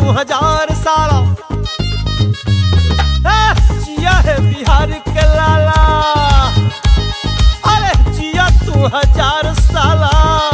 2000 साला जिया है बिहार के लाला। अरे जिया 2000 साला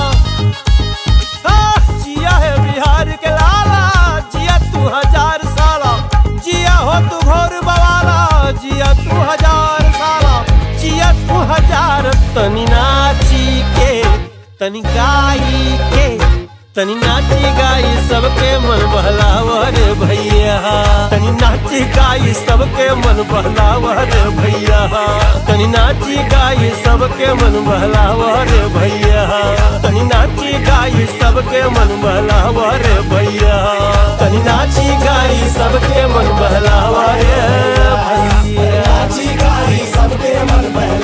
जिया है बिहार के लाला। जिया 2000 साला जिया हो तू घोर बवाला। जिया 2000 साला जिया 2000। तनी नाची के तनी गाई के तनी नाची गाई सबके मन बहलावा रे भैया। तनी नाची गाई सबके मन बहलावा रे भैया। तनी नाची गाई सबके मन बहलावा रे भैया। तनी नाची गाई सबके मन बहलावा रे भैया। तनी नाची गाई सबके मन बहलावा रे भैया। नाची गाई सबके मन बहलावा